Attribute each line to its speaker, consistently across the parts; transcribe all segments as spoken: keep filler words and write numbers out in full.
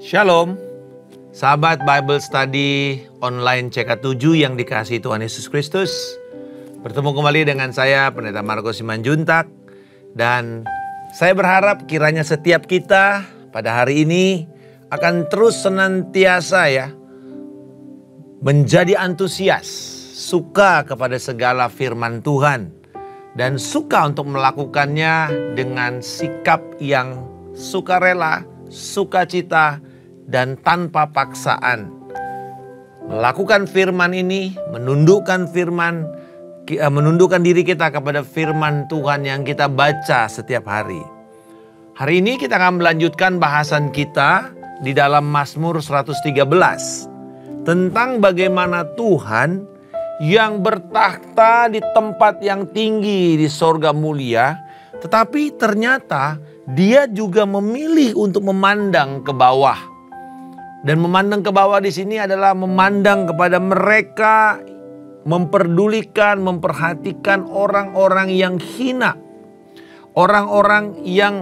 Speaker 1: Shalom, sahabat Bible Study online C K tujuh yang dikasihi Tuhan Yesus Kristus. Bertemu kembali dengan saya, Pendeta Markus Simanjuntak. Dan saya berharap kiranya setiap kita pada hari ini akan terus senantiasa ya menjadi antusias, suka kepada segala firman Tuhan. Dan suka untuk melakukannya dengan sikap yang sukarela, sukacita, dan tanpa paksaan. Melakukan firman ini, menundukkan firman, menundukkan diri kita kepada firman Tuhan yang kita baca setiap hari. Hari ini kita akan melanjutkan bahasan kita di dalam Mazmur seratus tiga belas. Tentang bagaimana Tuhan yang bertakhta di tempat yang tinggi di sorga mulia. Tetapi ternyata Dia juga memilih untuk memandang ke bawah. Dan memandang ke bawah di sini adalah memandang kepada mereka, memperdulikan, memperhatikan orang-orang yang hina. Orang-orang yang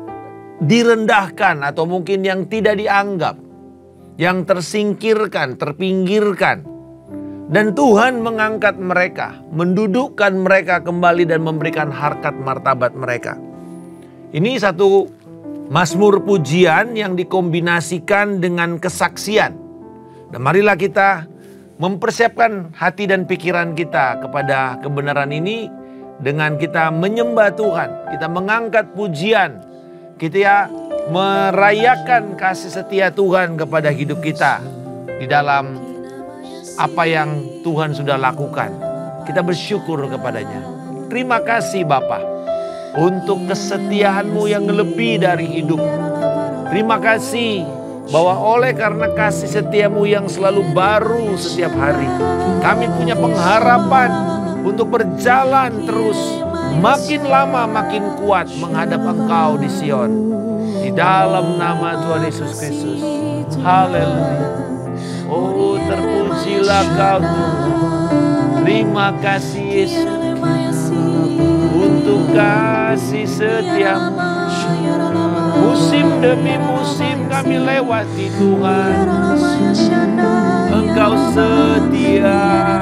Speaker 1: direndahkan atau mungkin yang tidak dianggap. Yang tersingkirkan, terpinggirkan. Dan Tuhan mengangkat mereka, mendudukkan mereka kembali dan memberikan harkat martabat mereka. Ini satu mazmur pujian yang dikombinasikan dengan kesaksian. Dan marilah kita mempersiapkan hati dan pikiran kita kepada kebenaran ini dengan kita menyembah Tuhan. Kita mengangkat pujian, kita merayakan kasih setia Tuhan kepada hidup kita di dalam apa yang Tuhan sudah lakukan. Kita bersyukur kepadanya. Terima kasih Bapa untuk kesetiaan-Mu yang lebih dari hidup. Terima kasih bahwa oleh karena kasih setia-Mu yang selalu baru setiap hari, kami punya pengharapan untuk berjalan terus, makin lama makin kuat menghadap Engkau di Sion. Di dalam nama Tuhan Yesus Kristus. Haleluya. Oh, terpujilah Kau Tuhan. Terima kasih Yesus untuk kasih setia-Mu. Musim demi musim kami lewati Tuhan. Engkau setia.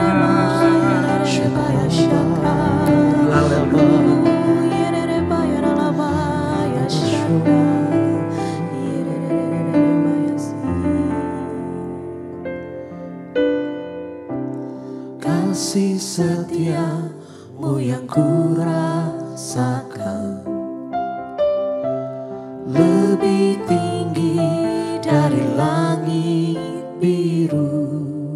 Speaker 2: Kasih setia-Mu yang ku rasakan lebih tinggi dari langit biru.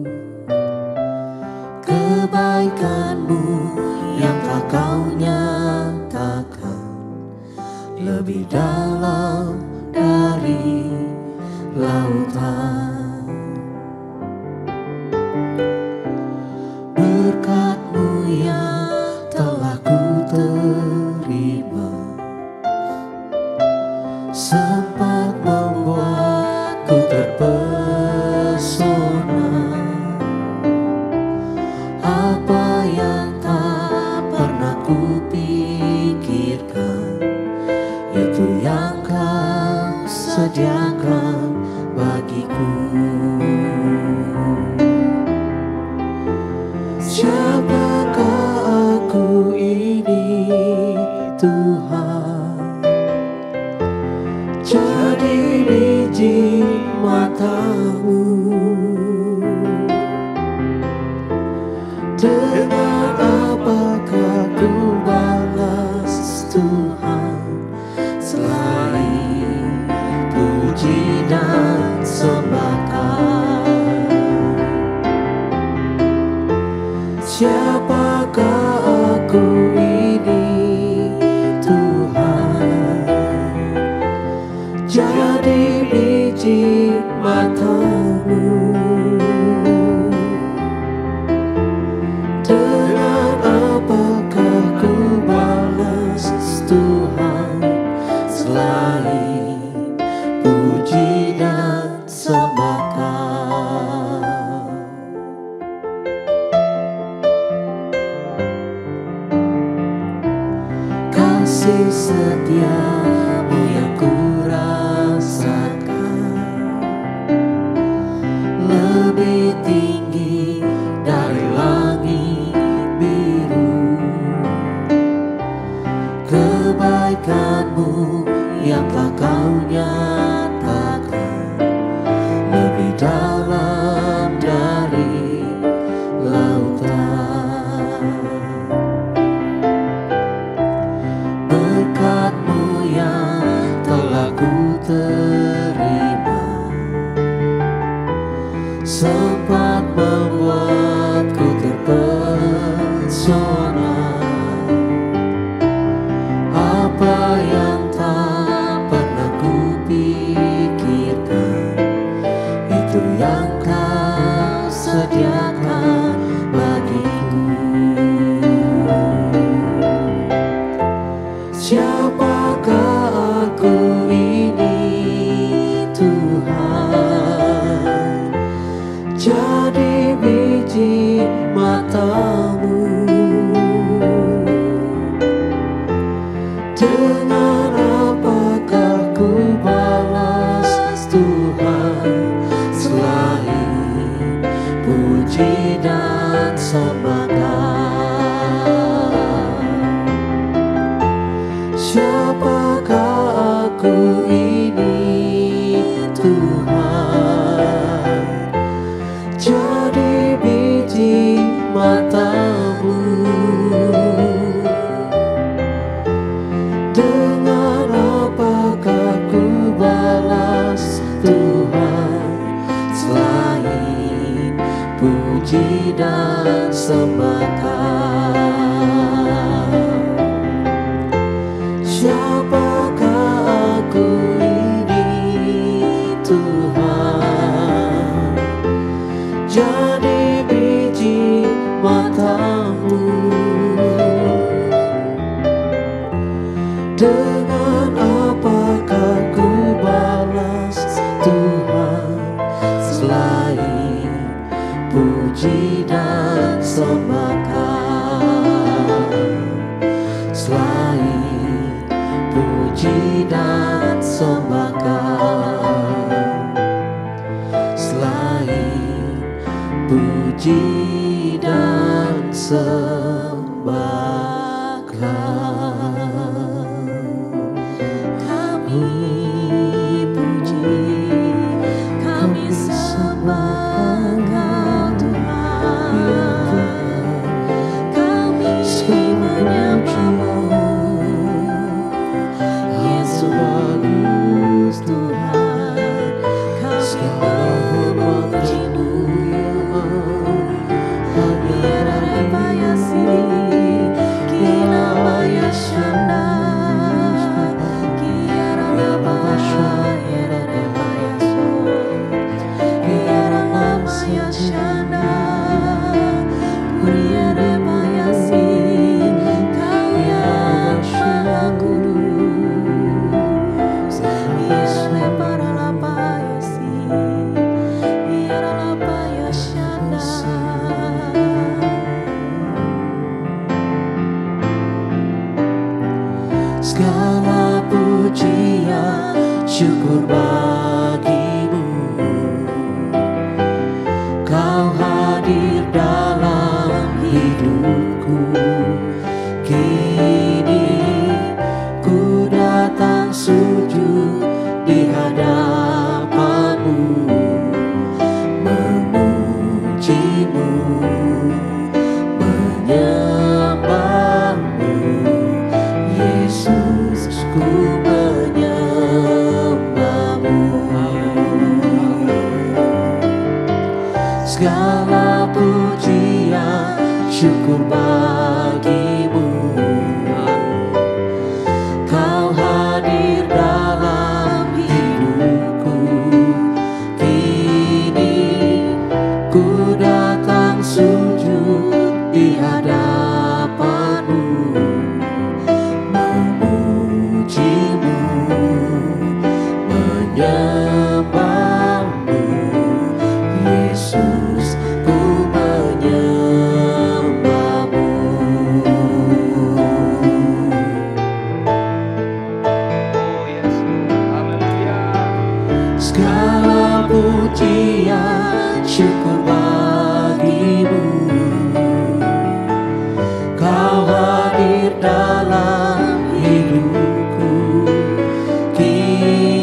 Speaker 2: Kebaikan-Mu yang telah Kau nyatakan lebih dalam dari lautan. Berkat-Mu yang telah ku terima sempat membuatku terpesona. Apa yang tak pernah ku pikirkan, itu yang Kau sediakan bagiku. Siapakah aku ini Tuhan? Jadi biji mata-Mu. Dengan apakah ku balas Tuhan selain puji dan sembah Kau? Siapakah aku ini Tuhan? Jadi biji mata-Mu. Dengan apakah ku balas Tuhan selain puji dan sembah Kau? Kasih setia-Mu yang ku rasakan Kau nyatakan lebih dalam dari lautan. Berkat-Mu yang telah ku terima sempat membuatku terpesona. Apa yang tak pernah ku pikirkan, itu yang Kau sediakan bagiku. Siapakah aku ini Tuhan, jadi biji mata-Mu. Dengan apakah ku balas Tuhan selain puji dan sembahkan? Siapakah aku ini Tuhan, jadi biji mata-Mu. Dengan apakah ku balas Tuhan selain puji dan sembahkan? Siapakah aku ini Tuhan, jadi biji mata-Mu. Dengan apakah ku balas Tuhan selain puji dan sembahkan? Selain puji dan sembahkan, selain puji dan sembahkan. Segala pujian syukur bagi-Mu, Kau hadir dalam hidupku. Kini ku datang sujud di hadapan-Mu, memuji-Mu, menyembah-Mu. Yesus, ku menyembah-Mu. Segala pujian syukur bagi-Mu, Kau hadir dalam hidupku. Kini ku datang sujud di hadapan-Mu, memuji-Mu, menyembah-Mu. Yesus, ku menyembah-Mu. Segala pujian syukur bagi-Mu, Kau hadir dalam hidupku. Kini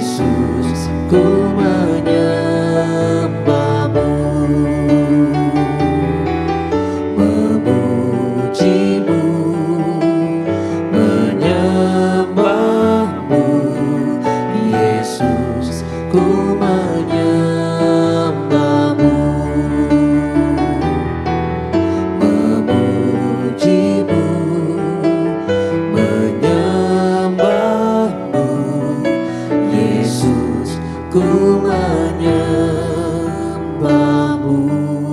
Speaker 2: Yesus, ku menyembahmu, memujimu, menyembahmu. Yesus, ku menyembahmu, memujimu, menyembahmu. Yesus, ku menyembahmu.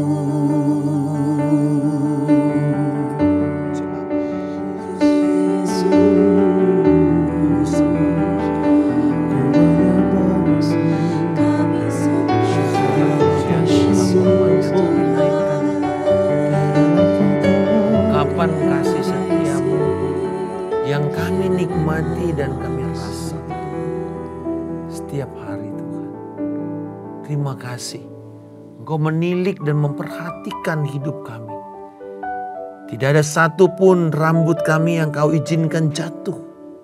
Speaker 1: Kapan kasih setiamu yang kami nikmati dan kami rasa setiap hari, Tuhan. Terima kasih Engkau menilik dan memperhatikan hidup kami. Tidak ada satupun rambut kami yang Kau izinkan jatuh,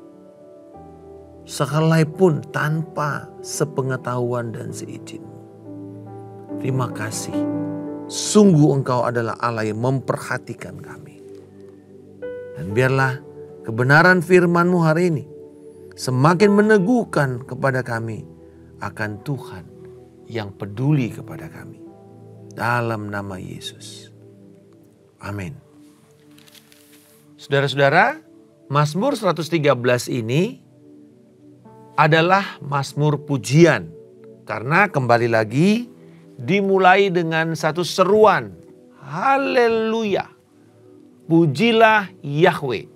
Speaker 1: sehelai pun tanpa sepengetahuan dan seizin-Mu. Terima kasih. Sungguh Engkau adalah Allah yang memperhatikan kami. Dan biarlah kebenaran firman-Mu hari ini semakin meneguhkan kepada kami akan Tuhan yang peduli kepada kami. Dalam nama Yesus. Amin. Saudara-saudara, Mazmur seratus tiga belas ini adalah Mazmur pujian. Karena kembali lagi dimulai dengan satu seruan. Haleluya. Pujilah Yahweh.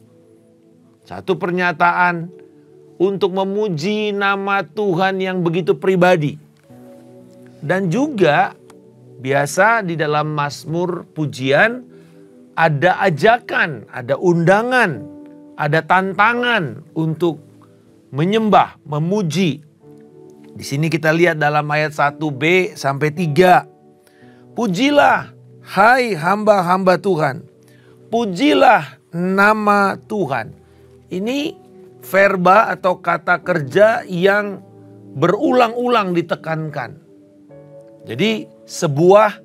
Speaker 1: Satu pernyataan untuk memuji nama Tuhan yang begitu pribadi. Dan juga biasa di dalam Mazmur pujian ada ajakan, ada undangan, ada tantangan untuk menyembah, memuji. Di sini kita lihat dalam ayat satu b sampai tiga. Pujilah hai hamba-hamba Tuhan. Pujilah nama Tuhan. Ini verba atau kata kerja yang berulang-ulang ditekankan. Jadi sebuah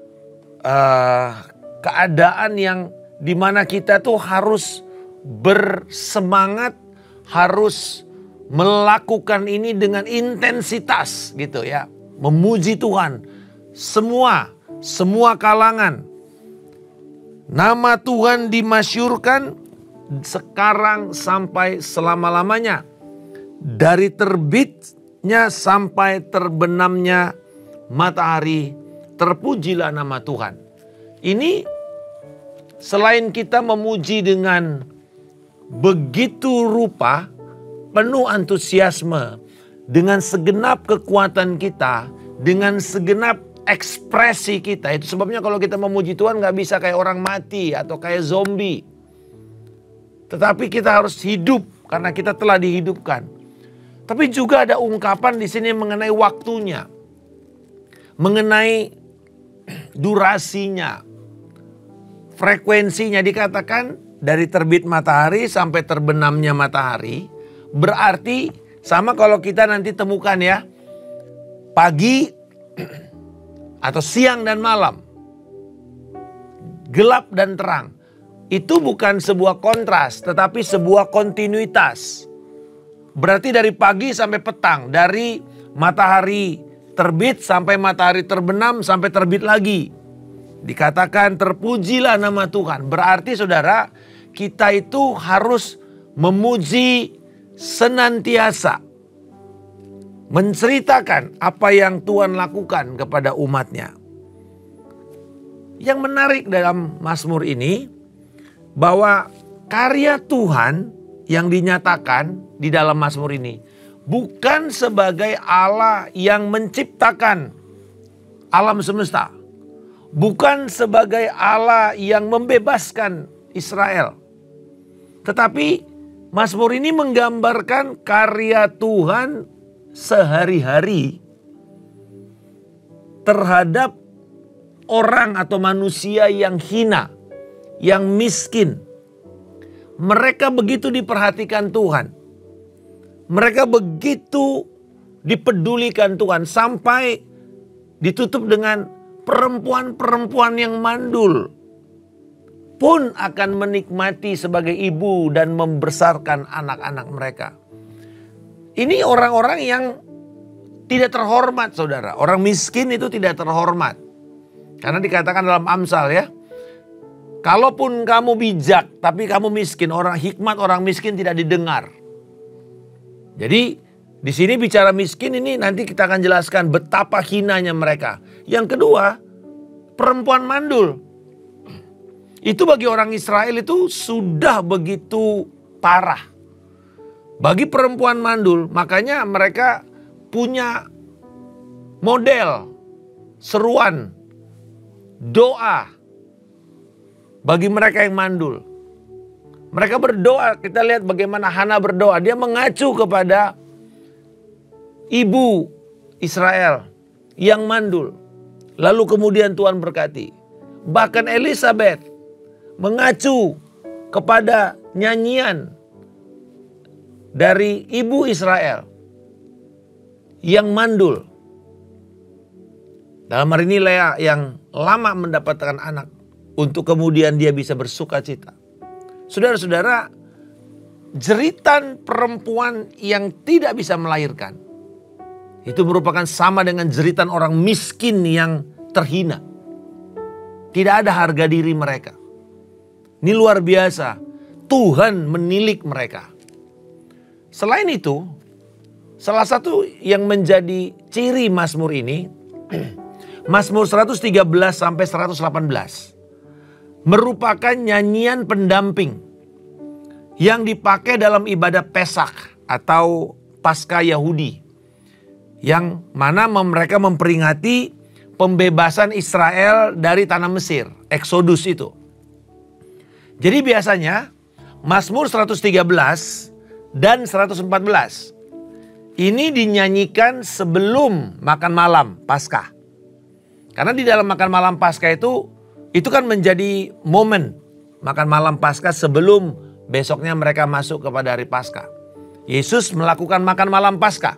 Speaker 1: uh, keadaan yang dimana kita tuh harus bersemangat, harus melakukan ini dengan intensitas gitu ya. Memuji Tuhan. Semua, semua kalangan. Nama Tuhan dimasyurkan sekarang sampai selama-lamanya. Dari terbitnya sampai terbenamnya matahari, terpujilah nama Tuhan. Ini selain kita memuji dengan begitu rupa, penuh antusiasme, dengan segenap kekuatan kita, dengan segenap ekspresi kita. Itu sebabnya kalau kita memuji Tuhan gak bisa kayak orang mati atau kayak zombie. Tetapi kita harus hidup karena kita telah dihidupkan. Tapi juga ada ungkapan di sini mengenai waktunya. Mengenai durasinya. Frekuensinya dikatakan dari terbit matahari sampai terbenamnya matahari. Berarti sama kalau kita nanti temukan ya. Pagi atau siang dan malam. Gelap dan terang. Itu bukan sebuah kontras tetapi sebuah kontinuitas. Berarti dari pagi sampai petang. Dari matahari terbit sampai matahari terbenam sampai terbit lagi. Dikatakan terpujilah nama Tuhan. Berarti saudara, kita itu harus memuji senantiasa. Menceritakan apa yang Tuhan lakukan kepada umatnya. Yang menarik dalam Mazmur ini, bahwa karya Tuhan yang dinyatakan di dalam Mazmur ini bukan sebagai Allah yang menciptakan alam semesta. Bukan sebagai Allah yang membebaskan Israel. Tetapi Mazmur ini menggambarkan karya Tuhan sehari-hari terhadap orang atau manusia yang hina, yang miskin. Mereka begitu diperhatikan Tuhan. Mereka begitu dipedulikan Tuhan sampai ditutup dengan perempuan-perempuan yang mandul pun akan menikmati sebagai ibu dan membesarkan anak-anak mereka. Ini orang-orang yang tidak terhormat, saudara. Orang miskin itu tidak terhormat. Karena dikatakan dalam Amsal ya, kalaupun kamu bijak tapi kamu miskin, orang hikmat orang miskin tidak didengar. Jadi di sini bicara miskin ini nanti kita akan jelaskan betapa hinanya mereka. Yang kedua, perempuan mandul. Itu bagi orang Israel itu sudah begitu parah. Bagi perempuan mandul, makanya mereka punya model, seruan, doa bagi mereka yang mandul. Mereka berdoa, kita lihat bagaimana Hana berdoa. Dia mengacu kepada ibu Israel yang mandul. Lalu kemudian Tuhan berkati. Bahkan Elizabeth mengacu kepada nyanyian dari ibu Israel yang mandul. Dalam hari ini Lea yang lama mendapatkan anak untuk kemudian dia bisa bersuka cita. Saudara-saudara, jeritan perempuan yang tidak bisa melahirkan itu merupakan sama dengan jeritan orang miskin yang terhina. Tidak ada harga diri mereka. Ini luar biasa. Tuhan menilik mereka. Selain itu, salah satu yang menjadi ciri Mazmur ini, Mazmur seratus tiga belas sampai seratus delapan belas merupakan nyanyian pendamping yang dipakai dalam ibadah Pesak atau Paskah Yahudi, yang mana mereka memperingati pembebasan Israel dari tanah Mesir, Eksodus itu. Jadi biasanya Mazmur seratus tiga belas dan seratus empat belas ini dinyanyikan sebelum makan malam Paskah. Karena di dalam makan malam Paskah itu, itu kan menjadi momen makan malam Paskah sebelum besoknya mereka masuk kepada hari Paskah. Yesus melakukan makan malam Paskah.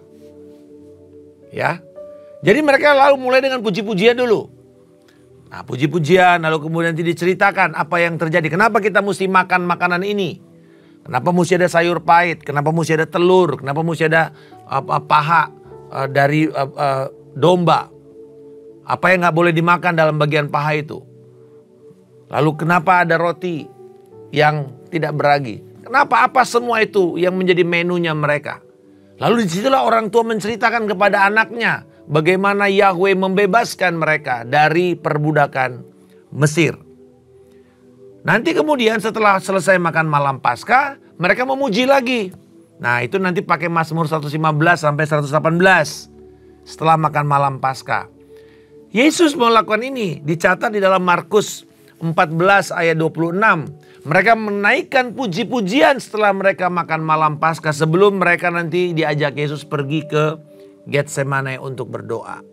Speaker 1: Ya. Jadi mereka lalu mulai dengan puji-pujian dulu. Nah, puji-pujian lalu kemudian diceritakan apa yang terjadi. Kenapa kita mesti makan makanan ini? Kenapa mesti ada sayur pahit? Kenapa mesti ada telur? Kenapa mesti ada uh, paha uh, dari uh, uh, domba? Apa yang gak boleh dimakan dalam bagian paha itu? Lalu kenapa ada roti yang tidak beragi? Kenapa apa semua itu yang menjadi menunya mereka? Lalu disitulah orang tua menceritakan kepada anaknya bagaimana Yahweh membebaskan mereka dari perbudakan Mesir. Nanti kemudian setelah selesai makan malam Paskah, mereka memuji lagi. Nah itu nanti pakai Mazmur seratus lima belas sampai seratus delapan belas setelah makan malam Paskah. Yesus melakukan ini dicatat di dalam Markus empat belas ayat dua puluh enam. Mereka menaikkan puji-pujian setelah mereka makan malam Paskah sebelum mereka nanti diajak Yesus pergi ke Getsemane untuk berdoa.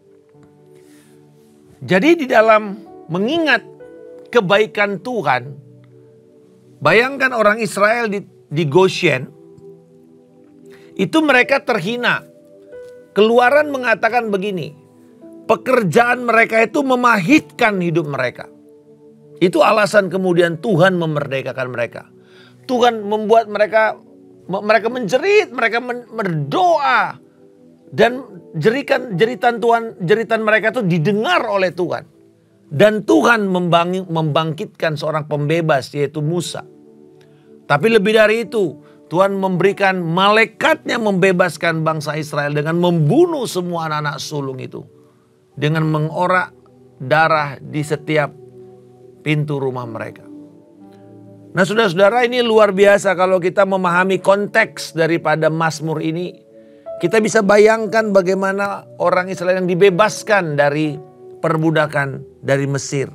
Speaker 1: Jadi di dalam mengingat kebaikan Tuhan, bayangkan orang Israel di, di Goshen, itu mereka terhina. Keluaran mengatakan begini, pekerjaan mereka itu memahitkan hidup mereka. Itu alasan kemudian Tuhan memerdekakan mereka. Tuhan membuat mereka mereka menjerit, mereka berdoa. Dan jeritan jeritan Tuhan, jeritan mereka itu didengar oleh Tuhan. Dan Tuhan membangkitkan seorang pembebas yaitu Musa. Tapi lebih dari itu, Tuhan memberikan malaikatnya membebaskan bangsa Israel dengan membunuh semua anak-anak sulung itu. Dengan mengorak darah di setiap pintu rumah mereka. Nah saudara-saudara, ini luar biasa kalau kita memahami konteks daripada Mazmur ini. Kita bisa bayangkan bagaimana orang Israel yang dibebaskan dari perbudakan dari Mesir.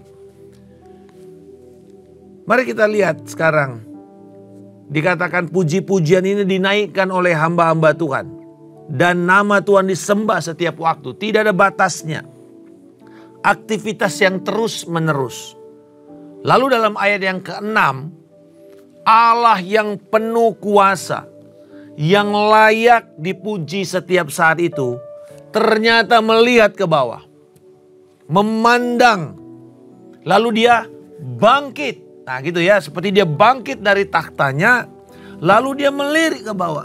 Speaker 1: Mari kita lihat sekarang. Dikatakan puji-pujian ini dinaikkan oleh hamba-hamba Tuhan. Dan nama Tuhan disembah setiap waktu. Tidak ada batasnya. Aktivitas yang terus menerus. Lalu dalam ayat yang keenam, Allah yang penuh kuasa, yang layak dipuji setiap saat itu ternyata melihat ke bawah, memandang, lalu dia bangkit. Nah gitu ya, seperti dia bangkit dari takhtanya, lalu dia melirik ke bawah.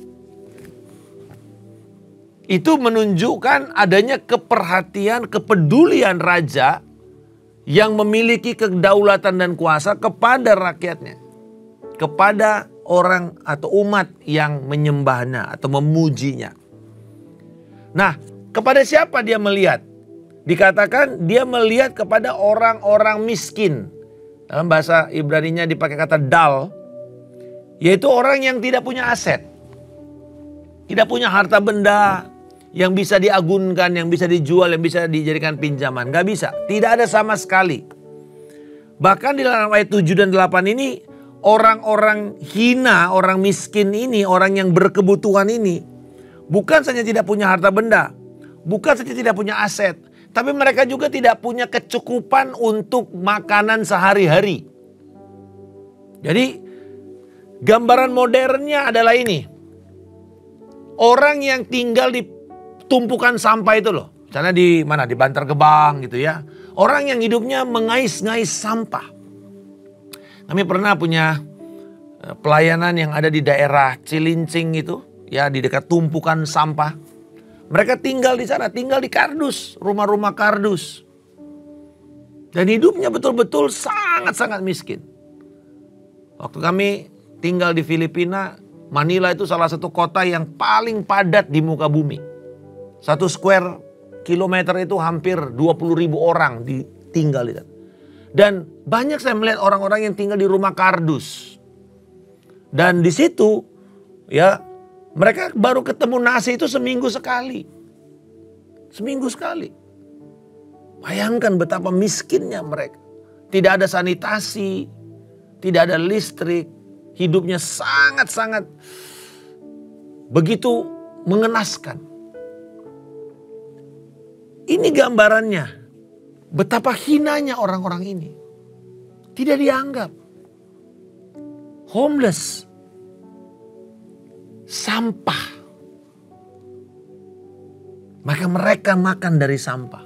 Speaker 1: Itu menunjukkan adanya keperhatian, kepedulian raja yang memiliki kedaulatan dan kuasa kepada rakyatnya, kepada orang atau umat yang menyembahnya atau memujinya. Nah, kepada siapa dia melihat? Dikatakan dia melihat kepada orang-orang miskin. Dalam bahasa Ibraninya dipakai kata dal, yaitu orang yang tidak punya aset, tidak punya harta benda yang bisa diagunkan, yang bisa dijual, yang bisa dijadikan pinjaman. Gak bisa, tidak ada sama sekali. Bahkan di dalam ayat tujuh dan delapan ini, orang-orang hina, orang miskin ini, orang yang berkebutuhan ini, bukan saja tidak punya harta benda, bukan saja tidak punya aset, tapi mereka juga tidak punya kecukupan untuk makanan sehari-hari. Jadi gambaran modernnya adalah ini. Orang yang tinggal di tumpukan sampah itu loh. Misalnya di mana? Di Bantar Gebang gitu ya. Orang yang hidupnya mengais-ngais sampah. Kami pernah punya pelayanan yang ada di daerah Cilincing itu. Ya, di dekat tumpukan sampah. Mereka tinggal di sana, tinggal di kardus. Rumah-rumah kardus. Dan hidupnya betul-betul sangat-sangat miskin. Waktu kami tinggal di Filipina, Manila itu salah satu kota yang paling padat di muka bumi. Satu square kilometer itu hampir dua puluh ribu orang di, tinggal di sana. Dan banyak saya melihat orang-orang yang tinggal di rumah kardus. Dan di situ ya mereka baru ketemu nasi itu seminggu sekali. Seminggu sekali. Bayangkan betapa miskinnya mereka. Tidak ada sanitasi, tidak ada listrik. Hidupnya sangat-sangat begitu mengenaskan. Ini gambarannya. Betapa hinanya orang-orang ini. Tidak dianggap. Homeless. Sampah. Maka mereka makan dari sampah.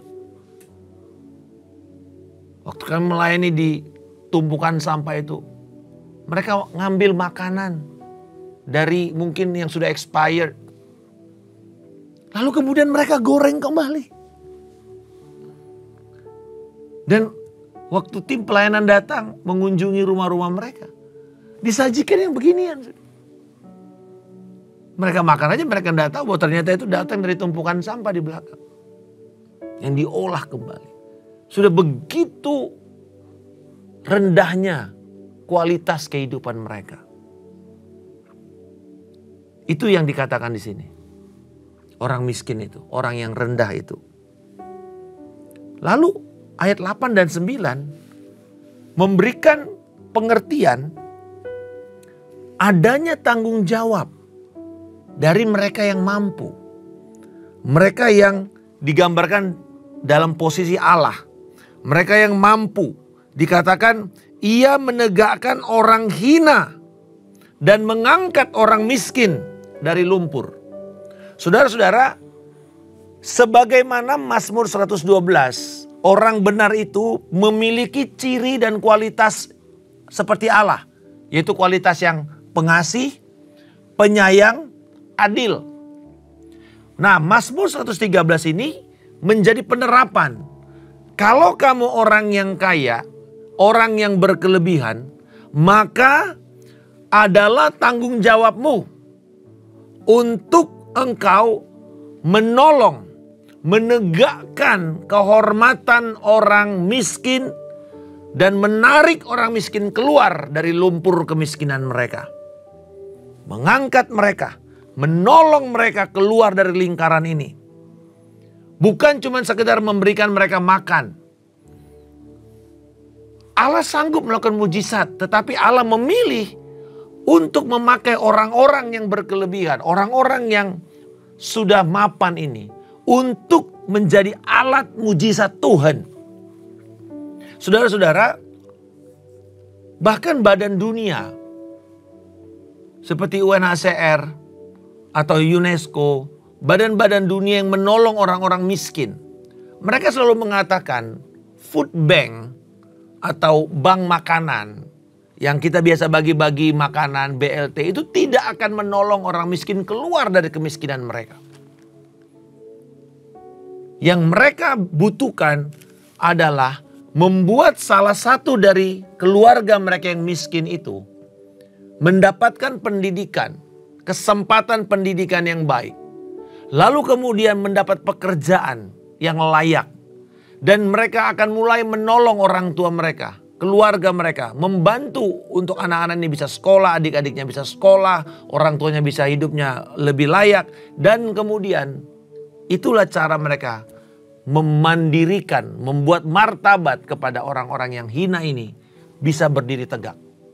Speaker 1: Waktu kami melayani di tumpukan sampah itu, mereka ngambil makanan dari mungkin yang sudah expired. Lalu kemudian mereka goreng kembali. Dan waktu tim pelayanan datang mengunjungi rumah-rumah mereka, disajikan yang beginian. Mereka makan aja, mereka tidak tahu bahwa ternyata itu datang dari tumpukan sampah di belakang. Yang diolah kembali. Sudah begitu rendahnya kualitas kehidupan mereka. Itu yang dikatakan di sini. Orang miskin itu, orang yang rendah itu. Lalu ayat delapan dan sembilan memberikan pengertian adanya tanggung jawab dari mereka yang mampu. Mereka yang digambarkan dalam posisi Allah. Mereka yang mampu. Dikatakan ia menegakkan orang hina dan mengangkat orang miskin dari lumpur. Saudara-saudara, sebagaimana Mazmur seratus dua belas, orang benar itu memiliki ciri dan kualitas seperti Allah. Yaitu kualitas yang pengasih, penyayang, adil. Nah, Mazmur seratus tiga belas ini menjadi penerapan. Kalau kamu orang yang kaya, orang yang berkelebihan, maka adalah tanggung jawabmu untuk engkau menolong, menegakkan kehormatan orang miskin dan menarik orang miskin keluar dari lumpur kemiskinan mereka. Mengangkat mereka, menolong mereka keluar dari lingkaran ini. Bukan cuma sekedar memberikan mereka makan. Allah sanggup melakukan mujizat, tetapi Allah memilih untuk memakai orang-orang yang berkelebihan, orang-orang yang sudah mapan ini untuk menjadi alat mujizat Tuhan. Saudara-saudara, bahkan badan dunia seperti U N H C R atau UNESCO, badan-badan dunia yang menolong orang-orang miskin, mereka selalu mengatakan food bank atau bank makanan yang kita biasa bagi-bagi makanan B L T itu tidak akan menolong orang miskin keluar dari kemiskinan mereka. Yang mereka butuhkan adalah membuat salah satu dari keluarga mereka yang miskin itu mendapatkan pendidikan, kesempatan pendidikan yang baik. Lalu kemudian mendapat pekerjaan yang layak. Dan mereka akan mulai menolong orang tua mereka, keluarga mereka. Membantu untuk anak-anak ini bisa sekolah, adik-adiknya bisa sekolah, orang tuanya bisa hidupnya lebih layak. Dan kemudian itulah cara mereka memandirikan, membuat martabat kepada orang-orang yang hina ini bisa berdiri tegak.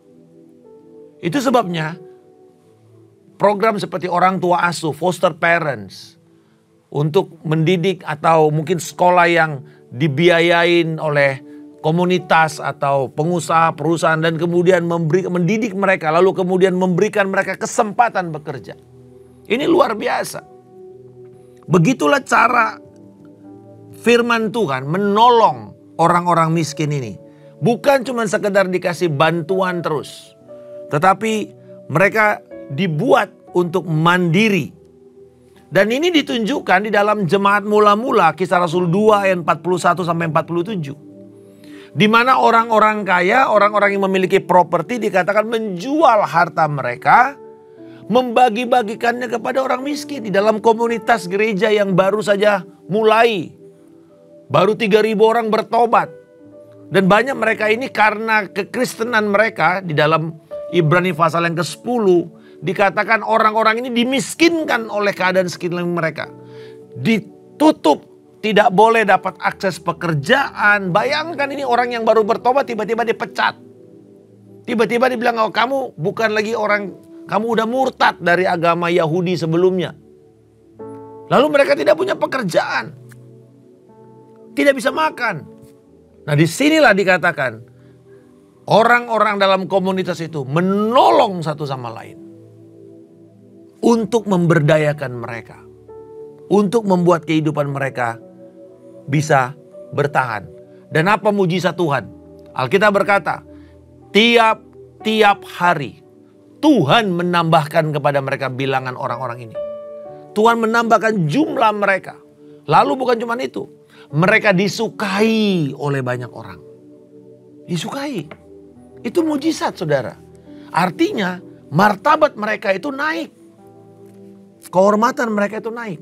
Speaker 1: Itu sebabnya program seperti orang tua asuh, foster parents, untuk mendidik atau mungkin sekolah yang dibiayain oleh komunitas atau pengusaha, perusahaan, dan kemudian memberi, mendidik mereka, lalu kemudian memberikan mereka kesempatan bekerja. Ini luar biasa. Begitulah cara firman Tuhan menolong orang-orang miskin ini. Bukan cuma sekedar dikasih bantuan terus, tetapi mereka dibuat untuk mandiri. Dan ini ditunjukkan di dalam jemaat mula-mula, Kisah Rasul dua ayat empat puluh satu sampai empat puluh tujuh. Di mana orang-orang kaya, orang-orang yang memiliki properti dikatakan menjual harta mereka, membagi-bagikannya kepada orang miskin. Di dalam komunitas gereja yang baru saja mulai, baru tiga ribu orang bertobat. Dan banyak mereka ini karena kekristenan mereka di dalam Ibrani pasal yang kesepuluh dikatakan orang-orang ini dimiskinkan oleh keadaan sekitar mereka. Ditutup, tidak boleh dapat akses pekerjaan. Bayangkan ini orang yang baru bertobat tiba-tiba dipecat. Tiba-tiba dibilang, oh kamu bukan lagi orang, kamu udah murtad dari agama Yahudi sebelumnya. Lalu mereka tidak punya pekerjaan. Tidak bisa makan. Nah disinilah dikatakan orang-orang dalam komunitas itu menolong satu sama lain. Untuk memberdayakan mereka. Untuk membuat kehidupan mereka bisa bertahan. Dan apa mujizat Tuhan? Alkitab berkata, tiap-tiap hari Tuhan menambahkan kepada mereka bilangan orang-orang ini. Tuhan menambahkan jumlah mereka. Lalu bukan cuma itu. Mereka disukai oleh banyak orang. Disukai. Itu mujizat, saudara. Artinya martabat mereka itu naik. Kehormatan mereka itu naik.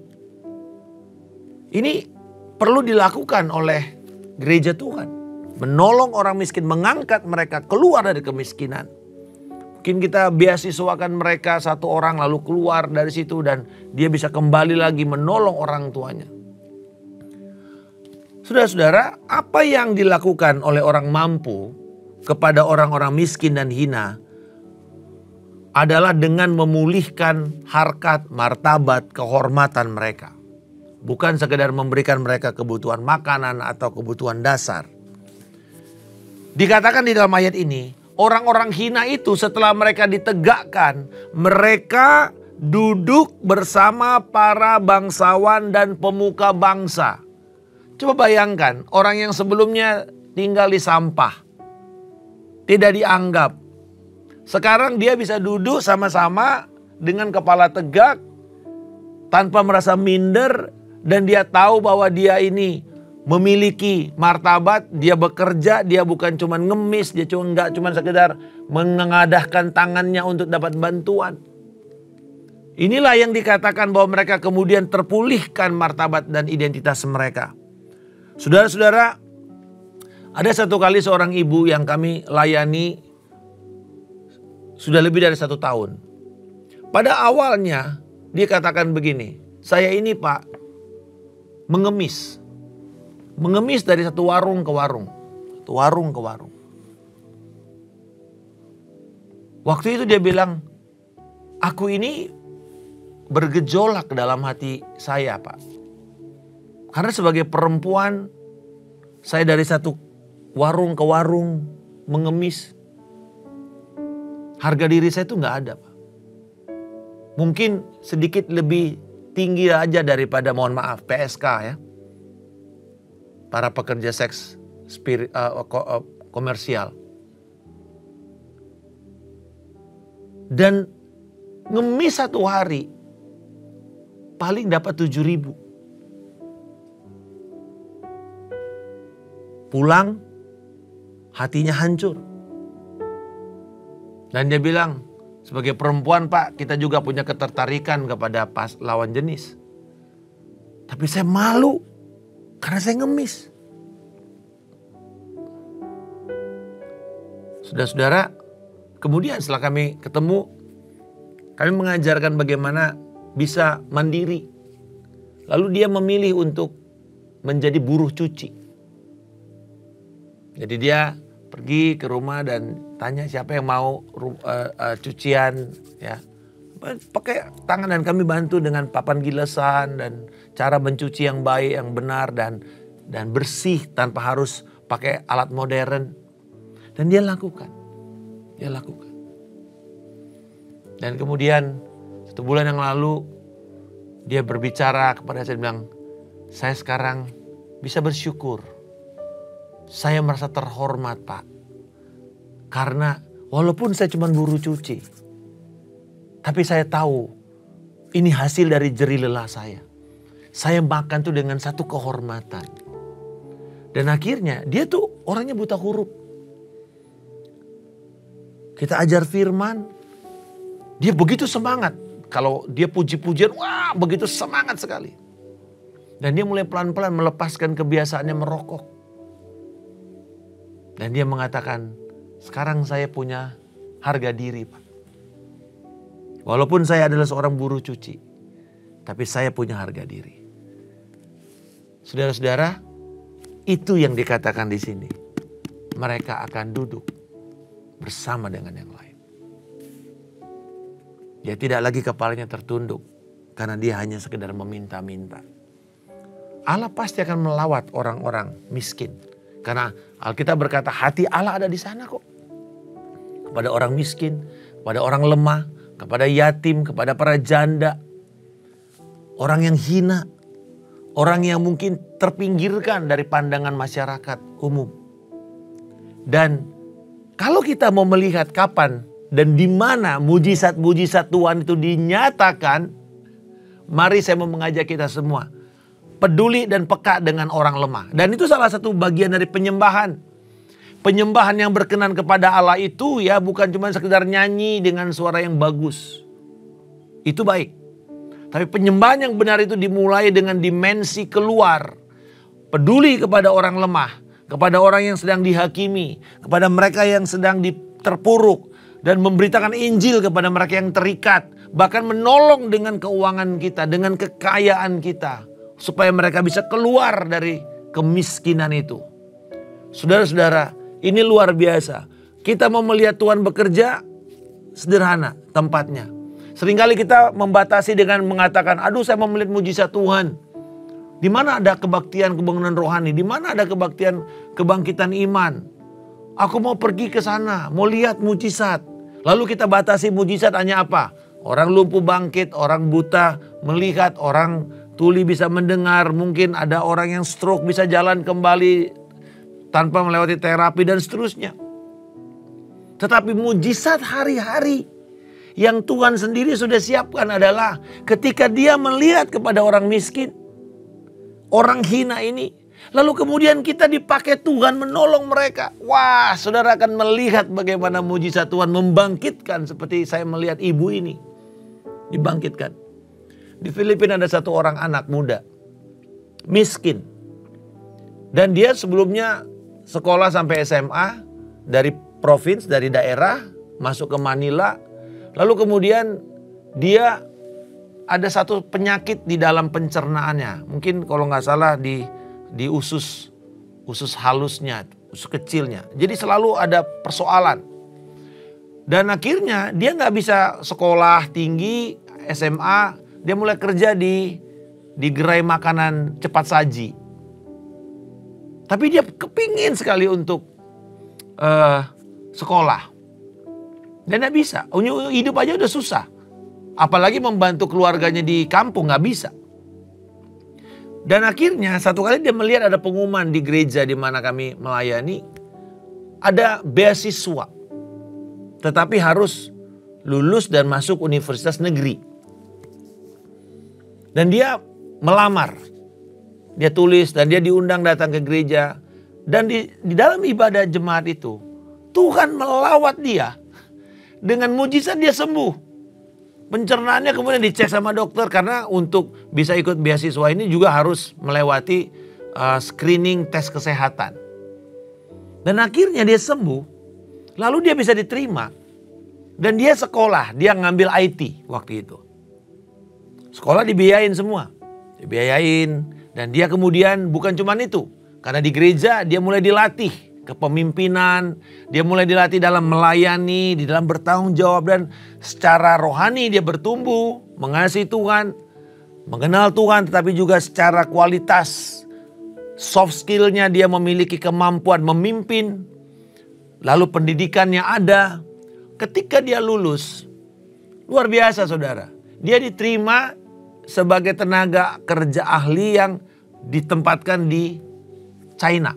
Speaker 1: Ini perlu dilakukan oleh gereja Tuhan. Menolong orang miskin, mengangkat mereka keluar dari kemiskinan. Mungkin kita beasiswakan mereka satu orang lalu keluar dari situ dan dia bisa kembali lagi menolong orang tuanya. Saudara-saudara, apa yang dilakukan oleh orang mampu kepada orang-orang miskin dan hina adalah dengan memulihkan harkat, martabat, kehormatan mereka. Bukan sekedar memberikan mereka kebutuhan makanan atau kebutuhan dasar. Dikatakan di dalam ayat ini, orang-orang hina itu setelah mereka ditegakkan, mereka duduk bersama para bangsawan dan pemuka bangsa. Coba bayangkan, orang yang sebelumnya tinggal di sampah, tidak dianggap. Sekarang dia bisa duduk sama-sama dengan kepala tegak, tanpa merasa minder, dan dia tahu bahwa dia ini memiliki martabat, dia bekerja, dia bukan cuma ngemis, dia cuma enggak cuma sekedar mengadahkan tangannya untuk dapat bantuan. Inilah yang dikatakan bahwa mereka kemudian terpulihkan martabat dan identitas mereka. Saudara-saudara, ada satu kali seorang ibu yang kami layani sudah lebih dari satu tahun. Pada awalnya dia katakan begini, saya ini Pak mengemis. Mengemis dari satu warung ke warung. Satu warung ke warung. Waktu itu dia bilang, aku ini bergejolak dalam hati saya Pak. Karena sebagai perempuan, saya dari satu warung ke warung mengemis. Harga diri saya itu gak ada Pak. mungkin sedikit lebih tinggi aja daripada, mohon maaf, P S K ya. Para pekerja seks spirit, uh, ko- uh, komersial. Dan ngemis satu hari paling dapat tujuh ribu. Pulang hatinya hancur. Dan dia bilang, sebagai perempuan Pak, kita juga punya ketertarikan kepada pas lawan jenis. Tapi saya malu karena saya ngemis. Saudara-saudara, kemudian setelah kami ketemu, kami mengajarkan bagaimana bisa mandiri. Lalu dia memilih untuk menjadi buruh cuci. Jadi dia pergi ke rumah dan tanya siapa yang mau uh, uh, cucian, ya. Pakai tangan, dan kami bantu dengan papan gilesan dan cara mencuci yang baik, yang benar dan dan bersih tanpa harus pakai alat modern. Dan dia lakukan. Dia lakukan. Dan kemudian satu bulan yang lalu dia berbicara kepada saya, bilang, saya sekarang bisa bersyukur. Saya merasa terhormat Pak. Karena walaupun saya cuma buruh cuci, tapi saya tahu ini hasil dari jerih lelah saya. Saya makan tuh dengan satu kehormatan. Dan akhirnya dia tuh orangnya buta huruf. Kita ajar firman, dia begitu semangat. Kalau dia puji-pujian, wah begitu semangat sekali. Dan dia mulai pelan-pelan melepaskan kebiasaannya merokok. Dan dia mengatakan, sekarang saya punya harga diri Pak. Walaupun saya adalah seorang buruh cuci, tapi saya punya harga diri. Saudara-saudara, itu yang dikatakan di sini. Mereka akan duduk bersama dengan yang lain. Dia tidak lagi kepalanya tertunduk karena dia hanya sekedar meminta-minta. Allah pasti akan melawat orang-orang miskin. Karena Alkitab berkata hati Allah ada di sana kok. Kepada orang miskin, kepada orang lemah, kepada yatim, kepada para janda. Orang yang hina, orang yang mungkin terpinggirkan dari pandangan masyarakat umum. Dan kalau kita mau melihat kapan dan di mana mujizat-mujizat Tuhan itu dinyatakan, mari saya mau mengajak kita semua peduli dan peka dengan orang lemah. Dan itu salah satu bagian dari penyembahan. Penyembahan yang berkenan kepada Allah itu ya bukan cuma sekedar nyanyi dengan suara yang bagus. Itu baik. Tapi penyembahan yang benar itu dimulai dengan dimensi keluar. Peduli kepada orang lemah, kepada orang yang sedang dihakimi, kepada mereka yang sedang terpuruk, dan memberitakan Injil kepada mereka yang terikat. Bahkan menolong dengan keuangan kita, dengan kekayaan kita. Supaya mereka bisa keluar dari kemiskinan itu. Saudara-saudara, ini luar biasa. Kita mau melihat Tuhan bekerja, sederhana tempatnya. Seringkali kita membatasi dengan mengatakan, aduh saya mau melihat mujizat Tuhan. Di mana ada kebaktian kebangunan rohani? Di mana ada kebaktian kebangkitan iman? Aku mau pergi ke sana, mau lihat mujizat. Lalu kita batasi mujizat hanya apa? Orang lumpuh bangkit, orang buta melihat, orang tuli bisa mendengar, mungkin ada orang yang stroke bisa jalan kembali tanpa melewati terapi dan seterusnya. Tetapi mujizat hari-hari yang Tuhan sendiri sudah siapkan adalah ketika dia melihat kepada orang miskin, orang hina ini, lalu kemudian kita dipakai Tuhan menolong mereka. Wah, saudara akan melihat bagaimana mujizat Tuhan membangkitkan seperti saya melihat ibu ini dibangkitkan. Di Filipina ada satu orang anak muda, miskin. Dan dia sebelumnya sekolah sampai S M A dari provinsi, dari daerah, masuk ke Manila. Lalu kemudian dia ada satu penyakit di dalam pencernaannya. Mungkin kalau nggak salah di, di usus, usus halusnya, usus kecilnya. Jadi selalu ada persoalan. Dan akhirnya dia nggak bisa sekolah tinggi, S M A. Dia mulai kerja di di gerai makanan cepat saji. Tapi dia kepingin sekali untuk uh, sekolah. Dan gak bisa. Hidup aja udah susah. Apalagi membantu keluarganya di kampung, nggak bisa. Dan akhirnya satu kali dia melihat ada pengumuman di gereja di mana kami melayani. Ada beasiswa. Tetapi harus lulus dan masuk universitas negeri. Dan dia melamar. Dia tulis dan dia diundang datang ke gereja. Dan di, di dalam ibadah jemaat itu, Tuhan melawat dia. Dengan mujizat dia sembuh. Pencernaannya kemudian dicek sama dokter karena untuk bisa ikut beasiswa ini juga harus melewati uh, screening tes kesehatan. Dan akhirnya dia sembuh, lalu dia bisa diterima. Dan dia sekolah, dia ngambil I T waktu itu. Sekolah dibiayain semua, dibiayain. Dan dia kemudian bukan cuma itu, karena di gereja dia mulai dilatih kepemimpinan, dia mulai dilatih dalam melayani, di dalam bertanggung jawab, dan secara rohani dia bertumbuh, mengasihi Tuhan, mengenal Tuhan, tetapi juga secara kualitas soft skillnya dia memiliki kemampuan memimpin, lalu pendidikannya ada. Ketika dia lulus, luar biasa saudara, dia diterima sebagai tenaga kerja ahli yang ditempatkan di China.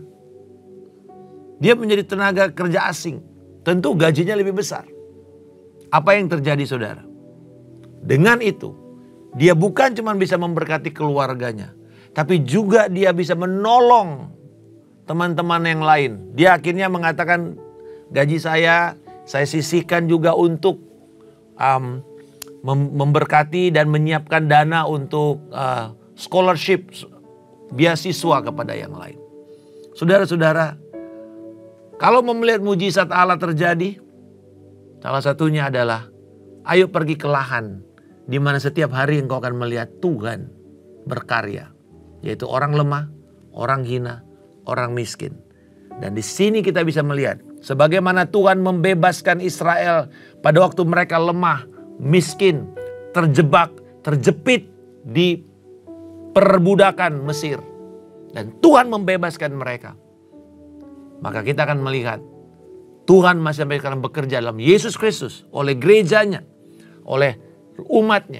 Speaker 1: Dia menjadi tenaga kerja asing. Tentu gajinya lebih besar. Apa yang terjadi saudara? Dengan itu, dia bukan cuma bisa memberkati keluarganya. Tapi juga dia bisa menolong teman-teman yang lain. Dia akhirnya mengatakan, gaji saya, saya sisihkan juga untuk um, mem- memberkati dan menyiapkan dana untuk uh, scholarship, beasiswa kepada yang lain. Saudara-saudara, kalau mau melihat mujizat Allah terjadi, salah satunya adalah ayo pergi ke lahan di mana setiap hari engkau akan melihat Tuhan berkarya, yaitu orang lemah, orang hina, orang miskin. Dan di sini kita bisa melihat sebagaimana Tuhan membebaskan Israel pada waktu mereka lemah, miskin, terjebak, terjepit di perbudakan Mesir. Dan Tuhan membebaskan mereka. Maka kita akan melihat Tuhan masih sampai sekarang bekerja dalam Yesus Kristus, oleh gerejanya, oleh umatnya,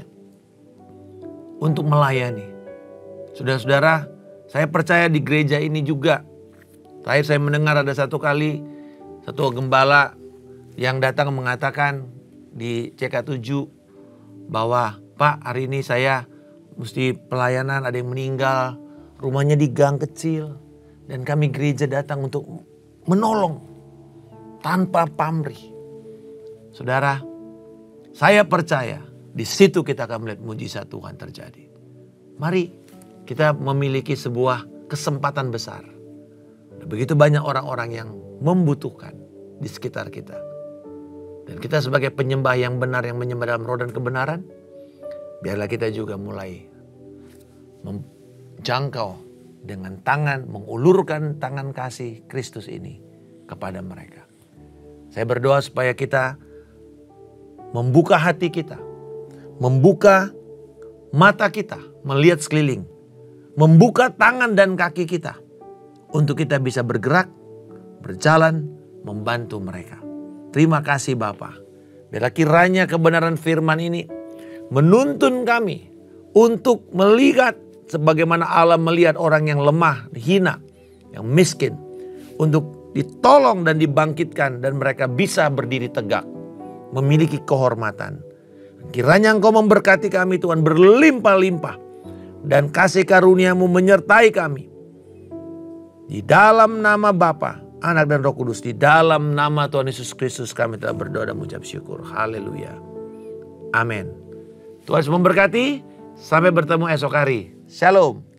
Speaker 1: untuk melayani. Saudara-saudara, saya percaya di gereja ini juga. Terakhir saya mendengar ada satu kali, satu gembala yang datang mengatakan di C K tujuh bahwa, Pak, hari ini saya mesti pelayanan, ada yang meninggal, rumahnya di gang kecil. Dan kami gereja datang untuk menolong tanpa pamrih. Saudara, saya percaya di situ kita akan melihat mujizat Tuhan terjadi. Mari kita memiliki sebuah kesempatan besar. Begitu banyak orang-orang yang membutuhkan di sekitar kita. Dan kita sebagai penyembah yang benar, yang menyembah dalam roh dan kebenaran, biarlah kita juga mulai menjangkau dengan tangan, mengulurkan tangan kasih Kristus ini kepada mereka. Saya berdoa supaya kita membuka hati kita, membuka mata kita, melihat sekeliling, membuka tangan dan kaki kita, untuk kita bisa bergerak, berjalan, membantu mereka. Terima kasih Bapa. Biarlah kiranya kebenaran firman ini menuntun kami untuk melihat sebagaimana Allah melihat orang yang lemah, hina, yang miskin, untuk ditolong dan dibangkitkan dan mereka bisa berdiri tegak, memiliki kehormatan. Kiranya Engkau memberkati kami Tuhan berlimpah-limpah dan kasih karunia-Mu menyertai kami. Di dalam nama Bapa, Anak dan Roh Kudus, di dalam nama Tuhan Yesus Kristus kami telah berdoa dan mengucap syukur. Haleluya. Amin. Tuhan Yesus memberkati. Sampai bertemu esok hari. Shalom.